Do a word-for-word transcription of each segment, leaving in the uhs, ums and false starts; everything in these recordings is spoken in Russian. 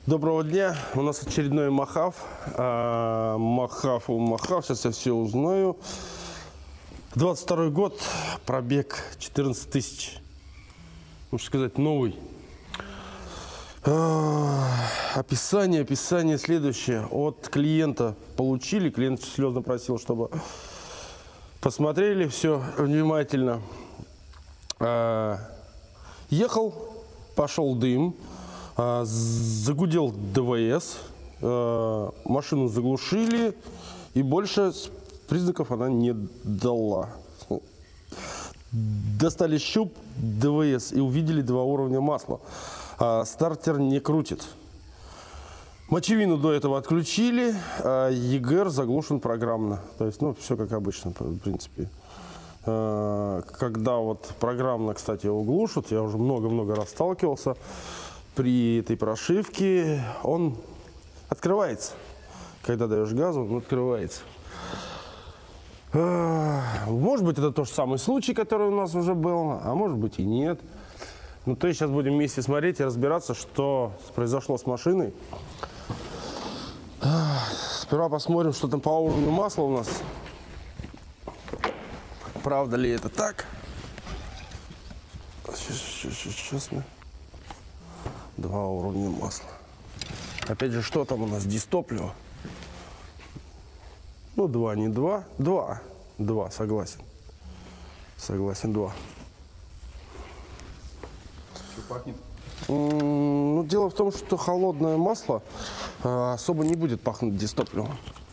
Доброго дня, у нас очередной Мохав. А, Мохав, Мохав, сейчас я все узнаю. двадцать второй год, пробег четырнадцать тысяч. Можно сказать, новый. А, описание, описание следующее. От клиента получили, клиент слезно просил, чтобы посмотрели все внимательно. А, ехал, пошел дым. Загудел ДВС, машину заглушили, и больше признаков она не дала. Достали щуп ДВС и увидели два уровня масла. Стартер не крутит. Мочевину до этого отключили, а ЕГР заглушен программно. То есть, ну, все как обычно, в принципе. Когда вот программно, кстати, его глушат, я уже много-много раз сталкивался, при этой прошивке он открывается. Когда даешь газу, он открывается. Может быть, это тот же самый случай, который у нас уже был, а может быть и нет. Ну, то есть сейчас будем вместе смотреть и разбираться, что произошло с машиной. Сперва посмотрим, что там по уровню масла у нас. Правда ли это так? Сейчас, сейчас, сейчас мы... Два уровня масла. Опять же, что там у нас? Дистопливо. Ну, два, не два. Два. Два, согласен. Согласен, два. Что пахнет? Ну, дело в том, что холодное масло а, особо не будет пахнуть дистопливом.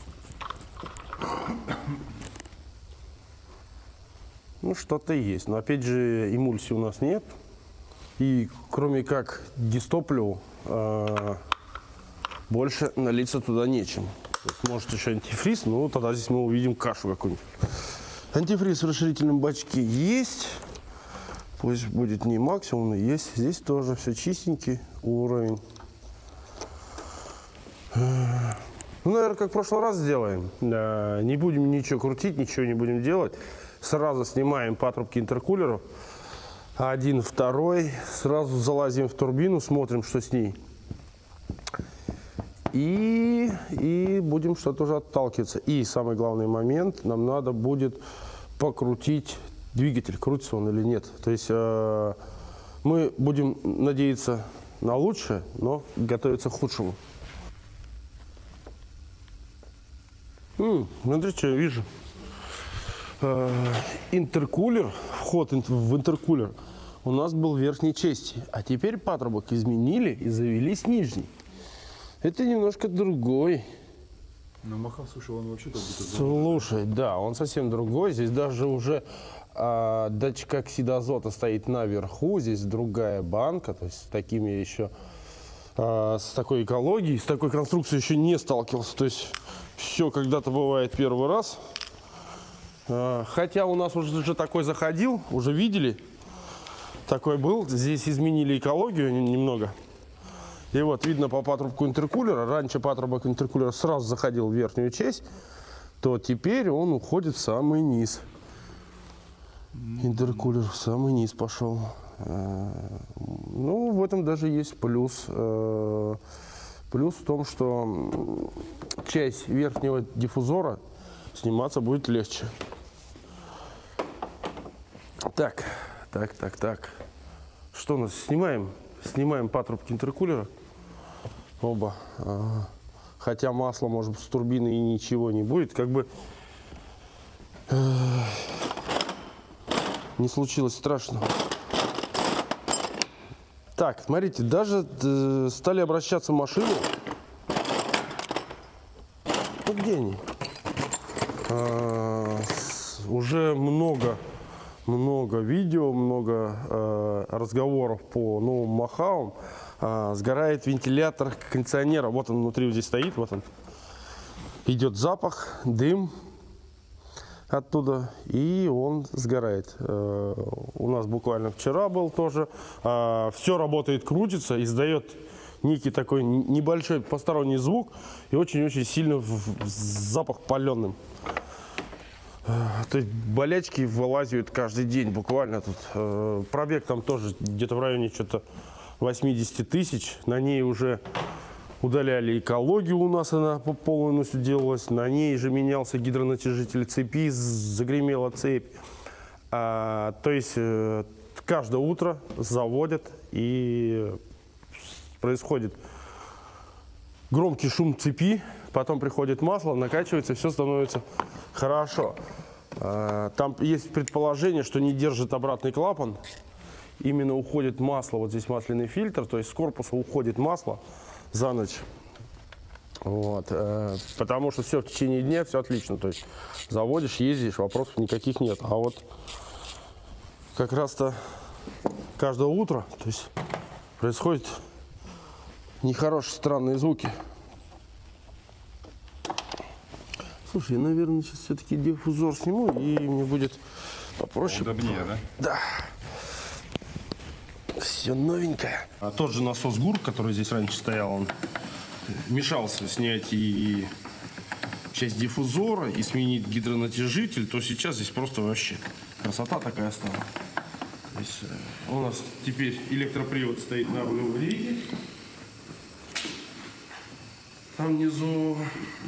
Ну, что-то есть. Но, опять же, эмульсии у нас нет. И кроме как дистопливу, э, больше налиться туда нечем. Может еще антифриз, но тогда здесь мы увидим кашу какую-нибудь. Антифриз в расширительном бачке есть. Пусть будет не максимум, но есть. Здесь тоже все чистенький уровень. Ну, наверное, как в прошлый раз сделаем. Не будем ничего крутить, ничего не будем делать. Сразу снимаем патрубки интеркулеров. Один, второй. Сразу залазим в турбину, смотрим, что с ней. И, и будем что-то уже отталкиваться. И самый главный момент, нам надо будет покрутить двигатель, крутится он или нет. То есть э, мы будем надеяться на лучшее, но готовиться к худшему. М-м, смотрите, что я вижу. Э, интеркулер, вход в интеркулер у нас был в верхней части, а теперь патрубок изменили и завели с нижней. Это немножко другой. Но Мохав, слушай, он вообще как будто... Слушай, да, он совсем другой. Здесь даже уже а, датчик оксида азота стоит наверху. Здесь другая банка, то есть с такими еще, а, с такой экологией, с такой конструкцией еще не сталкивался. То есть все когда-то бывает первый раз. А, хотя у нас уже такой заходил, уже видели. Такой был. Здесь изменили экологию немного. И вот видно по патрубку интеркулера. Раньше патрубок интеркулера сразу заходил в верхнюю часть, то теперь он уходит в самый низ. Интеркулер в самый низ пошел. Ну, в этом даже есть плюс. Плюс в том, что часть верхнего диффузора сниматься будет легче. Так, так, так, так. Что у нас? Снимаем. Снимаем патрубки интеркулера. Оба. Ага. Хотя масла, может быть, с турбины и ничего не будет. Как бы э, не случилось страшного. Так, смотрите, даже э, стали обращаться машины. Ну, где они? Э, с, уже много, много видео, много э, разговоров по новым Мохавам. Э, сгорает вентилятор кондиционера. Вот он внутри, вот здесь стоит, вот он. Идет запах, дым оттуда, и он сгорает. Э, у нас буквально вчера был тоже. Э, все работает, крутится, издает некий такой небольшой посторонний звук и очень-очень сильно в, в запах паленым. То есть болячки вылазят каждый день буквально тут. Э, пробег там тоже где-то в районе что-то восьмидесяти тысяч. На ней уже удаляли экологию, у нас она по полностью делалась. На ней же менялся гидронатяжитель цепи, загремела цепь. А, то есть э, каждое утро заводят, и происходит громкий шум цепи, потом приходит масло, накачивается, все становится хорошо. А, там есть предположение, что не держит обратный клапан. Именно уходит масло, вот здесь масляный фильтр, то есть с корпуса уходит масло за ночь. Вот, э, потому что все в течение дня, все отлично. То есть заводишь, ездишь, вопросов никаких нет. А вот как раз-то каждое утро, то есть происходят нехорошие, странные звуки. Слушай, я, наверное, сейчас все-таки диффузор сниму, и мне будет попроще. Удобнее, да? Да. Все новенькое. А тот же насос ГУР, который здесь раньше стоял, он мешался снять и часть диффузора, и сменить гидронатяжитель, то сейчас здесь просто вообще красота такая стала. То есть у нас теперь электропривод стоит на аварийке. Там внизу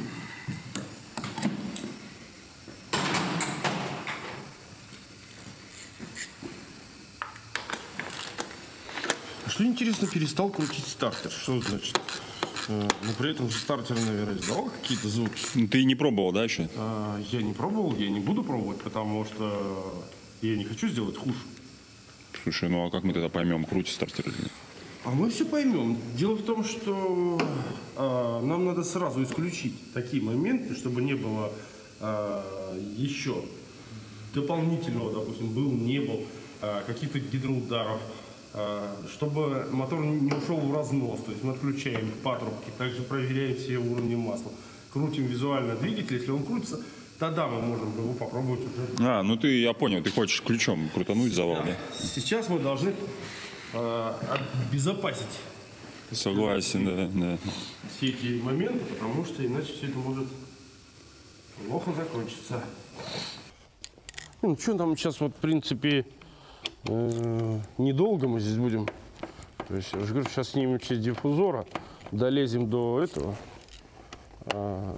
что интересно, перестал крутить стартер. Что значит? Но при этом стартер, наверное, издавал какие-то звуки. Ну, ты не пробовал, да, еще? А, я не пробовал, я не буду пробовать, потому что я не хочу сделать хуже. Слушай, ну а как мы тогда поймем, крутит стартер или нет? А мы все поймем. Дело в том, что а, нам надо сразу исключить такие моменты, чтобы не было а, еще дополнительного, допустим, был, не был, а, каких-то гидроударов, а, чтобы мотор не ушел в разнос. То есть мы отключаем патрубки, также проверяем все уровни масла. Крутим визуально двигатель, если он крутится, тогда мы можем его попробовать уже. А, ну ты, я понял, ты хочешь ключом крутануть завал, да? Сейчас мы должны э, обезопасить Согласен, да, да. все эти моменты, потому что иначе все это может плохо закончиться. Ну что там сейчас вот в принципе э, недолго мы здесь будем. То есть я же говорю, сейчас снимем часть диффузора, долезем до этого. Э,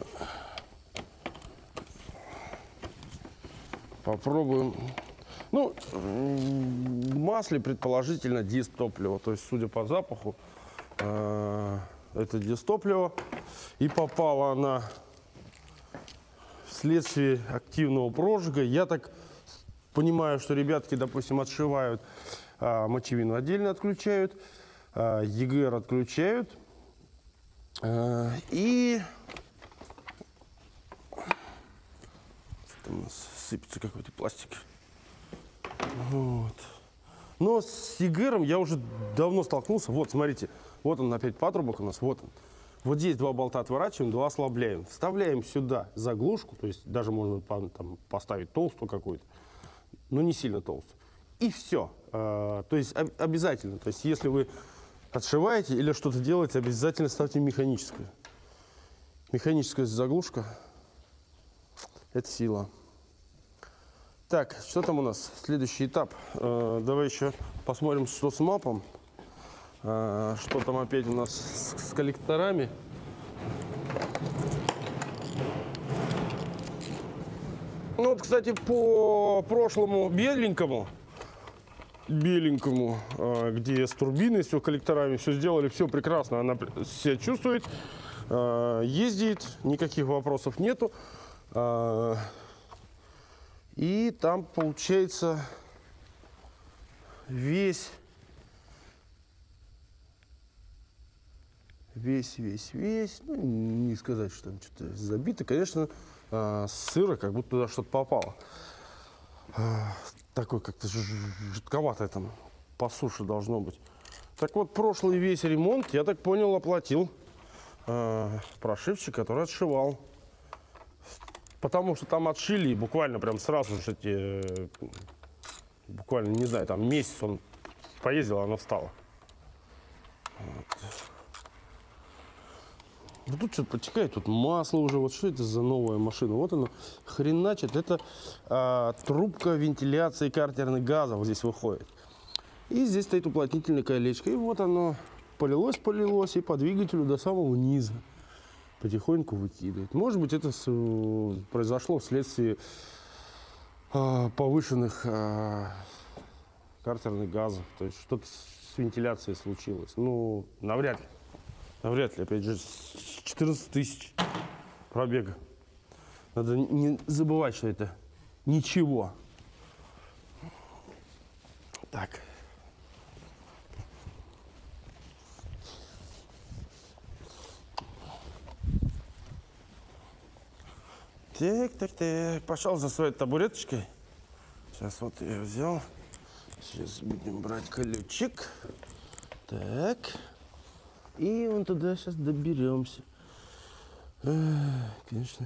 Попробуем. Ну, в масле предположительно дистопливо. То есть, судя по запаху, э, это дистопливо. И попала она вследствие активного прожига. Я так понимаю, что ребятки, допустим, отшивают, э, мочевину отдельно отключают, э, ЕГР отключают. Э, и... Что-то у нас сыпется какой-то пластик. Вот. Но с ЕГРом я уже давно столкнулся. Вот, смотрите, вот он опять патрубок у нас, вот он. Вот здесь два болта отворачиваем, два ослабляем. Вставляем сюда заглушку, то есть даже можно там поставить толстую какую-то, но не сильно толстую. И все. А, то есть об, обязательно, то есть если вы отшиваете или что-то делаете, обязательно ставьте механическую. Механическая заглушка – это сила. Так, что там у нас? Следующий этап. Э, давай еще посмотрим, что с мапом. Э, что там опять у нас с, с коллекторами. Ну вот, кстати, по прошлому беленькому, беленькому, э, где с турбиной, все коллекторами, все сделали, все прекрасно. Она себя чувствует, э, ездит, никаких вопросов нету. Э, И там получается весь, весь, весь, весь, ну не сказать, что там что-то забито, конечно, сыро, как будто туда что-то попало. Такой как-то жидковатое там по суше должно быть. Так вот, прошлый весь ремонт, я так понял, оплатил прошивщик, который отшивал. Потому что там отшили буквально прям сразу же эти, буквально, не знаю, там месяц он поездил, оно встало. Вот. Вот тут что-то потекает, тут масло уже, вот что это за новая машина? Вот оно хреначит, это а, трубка вентиляции картерных газов здесь выходит. И здесь стоит уплотнительное колечко, и вот оно полилось, полилось, и по двигателю до самого низа потихоньку выкидывает. Может быть, это с, произошло вследствие а, повышенных а, картерных газов. То есть что-то с вентиляцией случилось. Ну, навряд ли. Навряд ли. Опять же, четырнадцать тысяч пробега. Надо не забывать, что это ничего. Так. Так, так, так. Пошел за своей табуреточкой. Сейчас вот я взял. Сейчас будем брать ключик. Так. И вон туда сейчас доберемся. Конечно.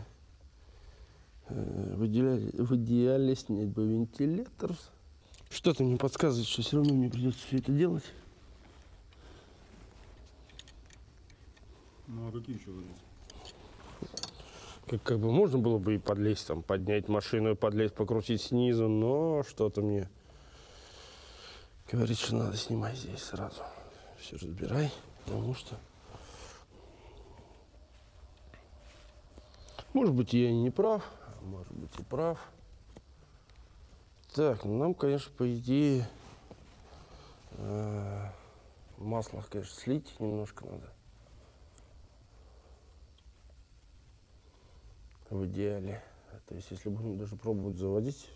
В идеале, в идеале снять бы вентилятор. Что-то мне подсказывает, что все равно мне придется все это делать. Ну а какие еще варианты? Как, как бы можно было бы и подлезть, там, поднять машину и подлезть, покрутить снизу, но что-то мне говорит, что надо снимать здесь сразу. Все разбирай, потому что... Может быть, я и не прав, может быть, и прав. Так, ну нам, конечно, по идее, э, масло, конечно, слить немножко надо. В идеале. То есть, если будем даже пробовать заводить.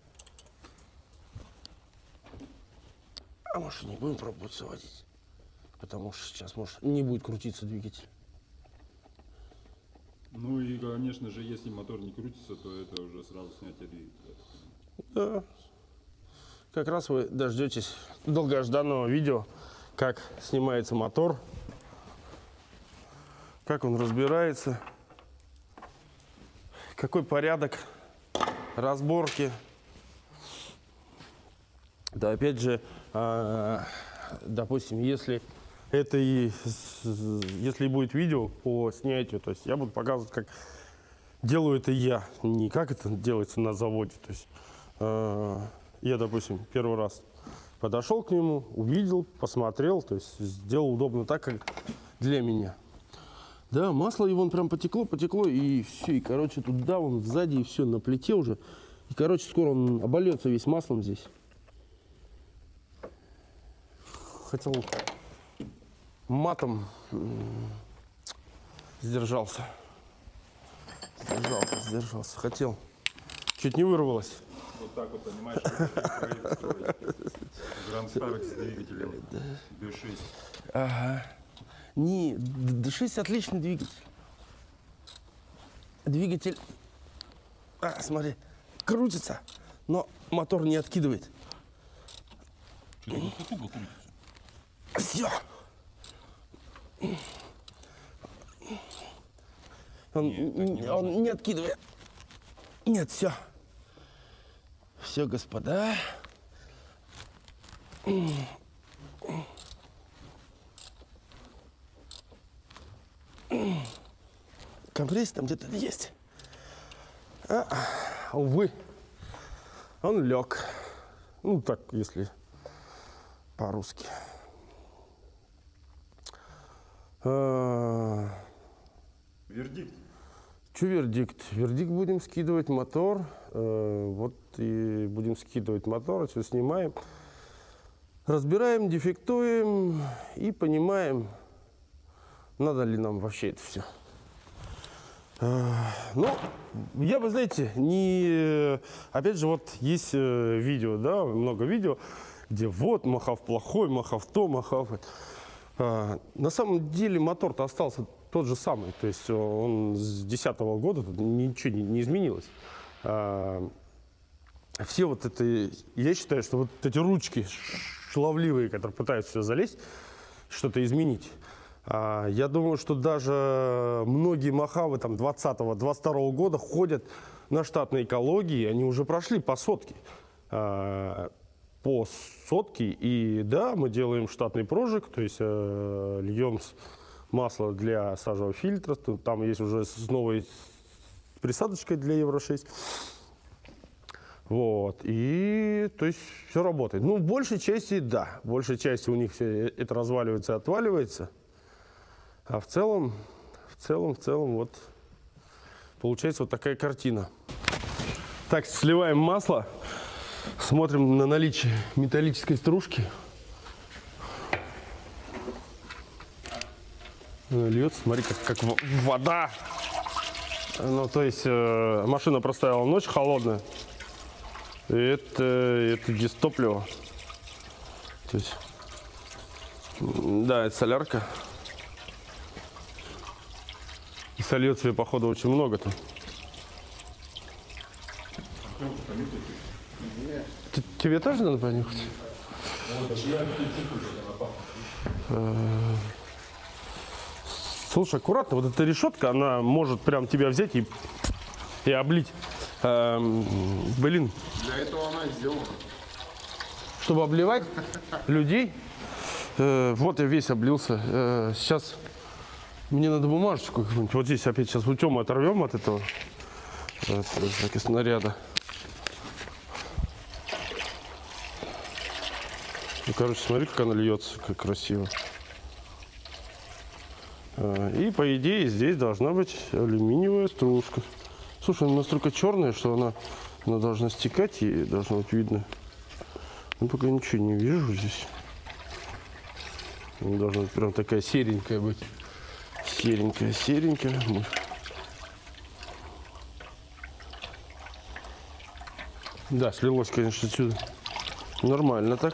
А может, не будем пробовать заводить. Потому что сейчас, может, не будет крутиться двигатель. Ну и, конечно же, если мотор не крутится, то это уже сразу снятие двигателя. Да. Как раз вы дождетесь долгожданного видео, как снимается мотор, как он разбирается, какой порядок разборки. Да, опять же, э, допустим, если это и если будет видео по снятию, то есть я буду показывать, как делаю это я, не как это делается на заводе. То есть э, я, допустим, первый раз подошел к нему, увидел, посмотрел, то есть сделал удобно так, как для меня. Да, масло его он прям потекло, потекло, и все, и, короче, туда он сзади, и все, на плите уже. И, короче, скоро он обольется весь маслом здесь. Хотел матом, сдержался. Сдержался, сдержался. Хотел. Чуть не вырвалось. Вот так вот, понимаешь, Гранд Старекс с двигателем ди шесть. Ага. Не, ди шесть отличный двигатель. Двигатель, а, смотри, крутится, но мотор не откидывает. Все. Он, не, он не откидывает. Нет, все. Все, господа. Компрессия там где-то есть. А, увы, он лег. Ну, так, если по-русски. А, Вердикт. Че вердикт? Вердикт будем скидывать мотор. Э, вот и будем скидывать мотор, все снимаем. Разбираем, дефектуем и понимаем, надо ли нам вообще это все. Ну, я бы, знаете, не... Опять же, вот есть видео, да, много видео, где вот Мохав плохой, Мохав то, Мохав... А, на самом деле мотор-то остался тот же самый, то есть он с две тысячи десятого года, тут ничего не, не изменилось. А, все вот это... Я считаю, что вот эти ручки шаловливые, которые пытаются сюда залезть, что-то изменить, я думаю, что даже многие Мохавы там двадцатого двадцать второго года ходят на штатной экологии, они уже прошли по сотке. По сотке. И да, мы делаем штатный прожиг, то есть э, льем масло для сажевого фильтра. Там есть уже с новой присадочкой для евро шесть. Вот. И, то есть, все работает. Ну, в большей части, да. В большей части у них все это разваливается и отваливается. А в целом, в целом, в целом, вот, получается вот такая картина. Так, сливаем масло. Смотрим на наличие металлической стружки. Она льется, смотри, как, как вода. Ну, то есть, э, машина простояла ночь холодная. Это, это дистопливо. То есть, да, это солярка. И сольет себе, походу, очень много там. Тебе тоже надо понюхать? Слушай, аккуратно, вот эта решетка, она может прям тебя взять и, и облить. Эм, блин. Для этого она сделана. Чтобы обливать людей. Э, вот я весь облился. Э, сейчас мне надо бумажечку какую-нибудь. Вот здесь опять сейчас утем оторвем от этого от, так, и снаряда. Ну, короче, смотри, как она льется, как красиво. Э, и по идее здесь должна быть алюминиевая стружка. Слушай, она настолько черная, что она, она должна стекать и должно быть видно. Ну, пока ничего не вижу здесь. Она должна быть прям такая серенькая быть. Серенькая, серенькая. Да, слилось, конечно, отсюда. Нормально так.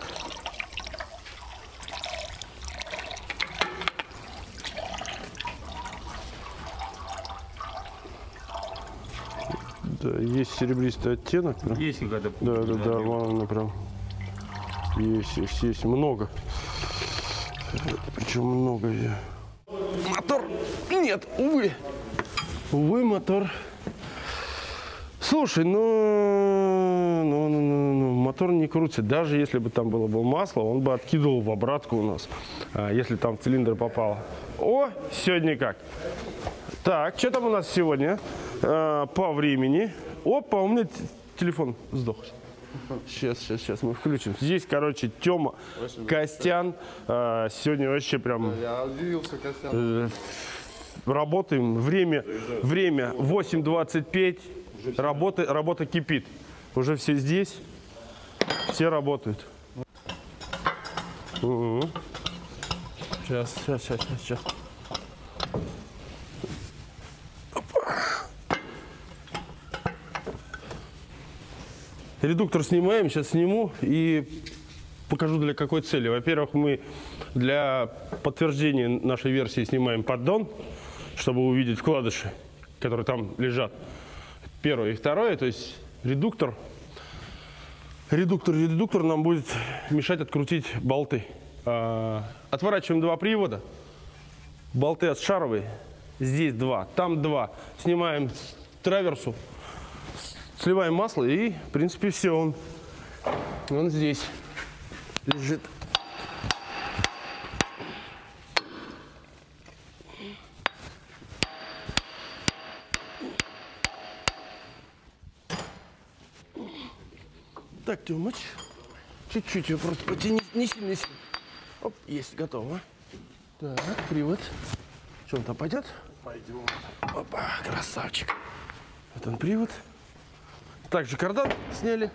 Да, есть серебристый оттенок. Прям. Есть какая-то... Да, да, да, вон она прям. Есть, есть, есть. Много. Причем много. Мотор нет, увы. Увы, мотор. Слушай, ну, ну, ну, ну, ну, мотор не крутится. Даже если бы там было бы масло, он бы откидывал в обратку у нас. А, если там в цилиндр попало. О, сегодня как? Так, что там у нас сегодня? А, по времени. Опа, у меня телефон сдох. Сейчас, сейчас, сейчас мы включим. Здесь, короче, Тёма, Костян. А, сегодня вообще прям... Я удивился, Костян. Э, работаем. Время, время восемь двадцать пять. Работа, работа кипит. Уже все здесь. Все работают. Угу. Сейчас, сейчас, сейчас, сейчас. Редуктор снимаем, сейчас сниму и покажу для какой цели. Во-первых, мы для подтверждения нашей версии снимаем поддон, чтобы увидеть вкладыши, которые там лежат. Первое. И второе, то есть редуктор. Редуктор, редуктор нам будет мешать открутить болты. А, отворачиваем два привода. Болты отшаровые. Здесь два, там два. Снимаем траверсу. Сливаем масло и, в принципе, все. Он, он здесь лежит. Так, Тёмыч, чуть-чуть ее просто потяни, не сильно, не сильно. Оп, есть, готово. Так, привод. Что, он там пойдет? Пойдем. Опа, красавчик. Вот он привод. Также кардан сняли.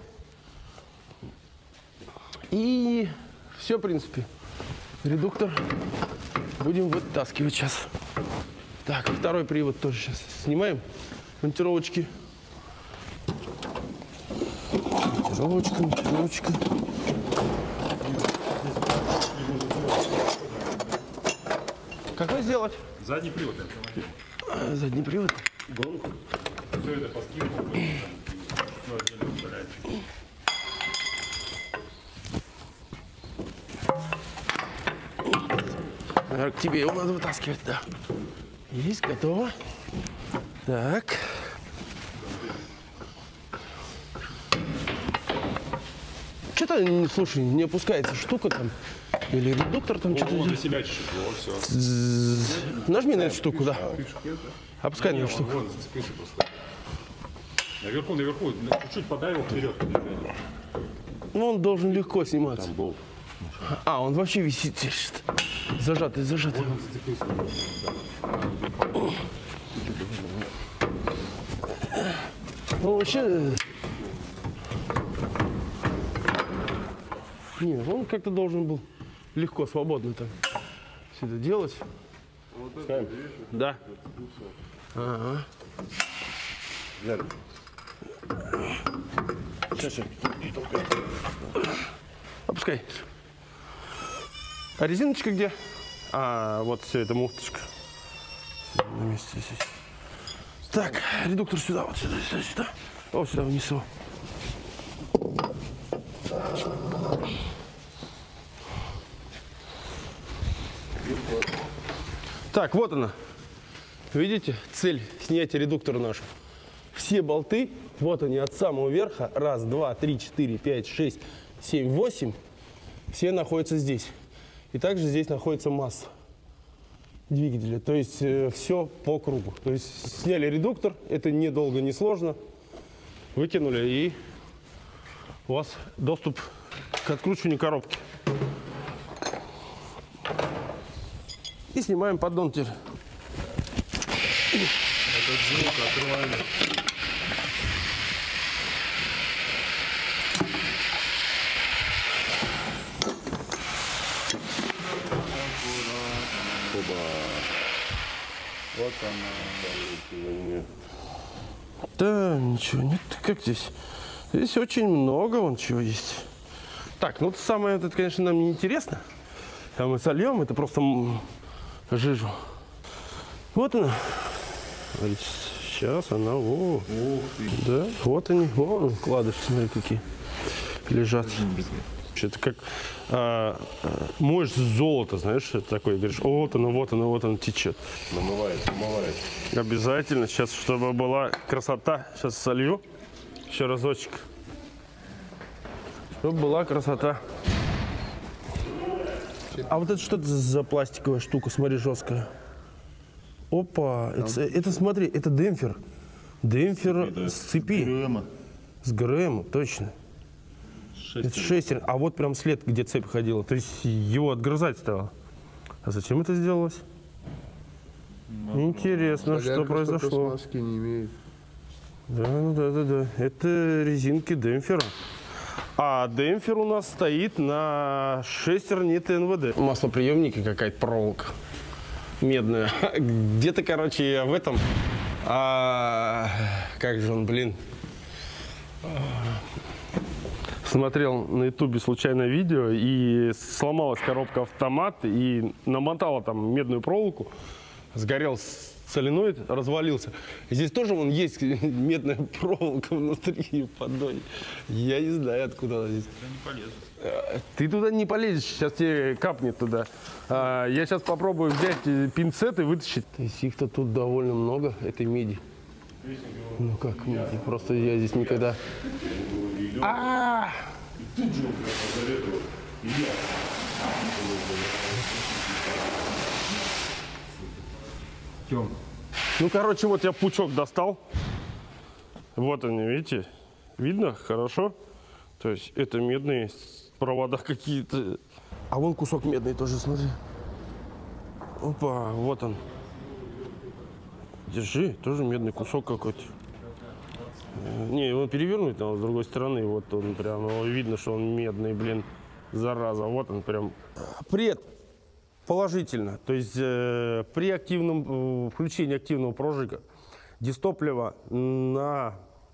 И все, в принципе. Редуктор будем вытаскивать сейчас. Так, второй привод тоже сейчас снимаем. Монтировочки. Монтировочка, монтировочка. Какой сделать? Задний привод автомобиля. А, задний привод. Гонку. Все это по скидку. Все отдельно удаляется. Наверное, к тебе его надо вытаскивать, да. Есть, готово. Так. Что-то, слушай, не опускается штука там. Или редуктор там что-то. Для себя чуть-чуть, все. Нажми на эту штуку, да. Опускай на эту штуку. Вон, зацепился просто. Наверху, наверху, чуть-чуть подавил вперед. Ну, он должен легко сниматься. А, он вообще висит. Зажатый, зажатый. Ну, вообще... Нет, он как-то должен был легко, свободно так все это делать. Ставим? Да. Ага. Сейчас, сейчас. Опускай. А резиночка где? А, вот все, это муфточка. На месте здесь. Так, редуктор сюда, вот сюда, сюда, сюда. Вот сюда, вниз его. Так, вот она. Видите, цель снятия редуктора наша. Все болты, вот они от самого верха. Раз, два, три, четыре, пять, шесть, семь, восемь. Все находятся здесь. И также здесь находится масса двигателя. То есть э, все по кругу. То есть сняли редуктор, это недолго, не сложно. Выкинули, и у вас доступ к откручиванию коробки. И снимаем поддон теперь. Этот звук открываем. Вот она. Да, ничего нет. Как здесь? Здесь очень много вон чего есть. Так, ну самое это, конечно, нам не интересно. Там мы сольем, это просто жижу. Вот она. Сейчас она, о, Ух ты. да, вот они, о, вкладыши, смотри, какие лежат. Это как а, а, моешь золото, знаешь, это такое, говоришь, о, вот оно, вот оно, вот оно течет. Намывает, намывает. Обязательно, сейчас, чтобы была красота, сейчас солью еще разочек, чтобы была красота. А вот это что это за пластиковая штука, смотри, жесткая. Опа, это, это смотри, это демпфер. Демпфер с цепи. Грэма. С ГРМ, точно. Это шестерень. А вот прям след, где цепь ходила. То есть его отгрызать стало. А зачем это сделалось? Интересно, что произошло. Маски не имеет. Да, ну да, да, да. Это резинки демпфера. А демпфер у нас стоит на шестерне ТНВД. Маслоприемники, какая-то проволока медная. Где-то, короче, я в этом... А, как же он, блин... Смотрел на ютубе случайное видео, и сломалась коробка автомат, и намотала там медную проволоку, сгорел соленоид, развалился. Здесь тоже вон есть медная проволока внутри в поддоне. Я не знаю, откуда она здесь. Туда не полезешь. Ты туда не полезешь, сейчас тебе капнет туда. А, я сейчас попробую взять пинцет и вытащить. То есть их-то тут довольно много, этой меди. Ну как меди, просто я здесь никогда... А! Тём. Ну, короче, вот я пучок достал. Вот они, видите? Видно? Хорошо? То есть это медные провода какие-то. А вон кусок медный тоже, смотри. Опа, вот он. Держи, тоже медный кусок какой-то. Не, его перевернуть надо с другой стороны. Вот он прям, его видно, что он медный, блин, зараза. Вот он прям. Пред положительно. То есть э, при активном э, включении активного прожига дистопливо на...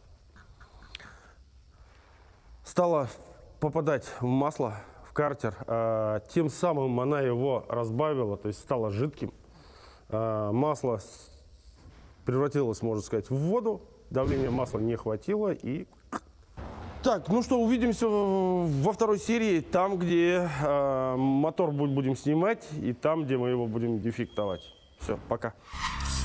стало попадать в масло, в картер. Э, тем самым она его разбавила, то есть стало жидким. Э, масло превратилось, можно сказать, в воду. Давления масла не хватило и... Так, ну что, увидимся во второй серии, там, где э, мотор будем снимать, и там, где мы его будем дефектовать. Все, пока.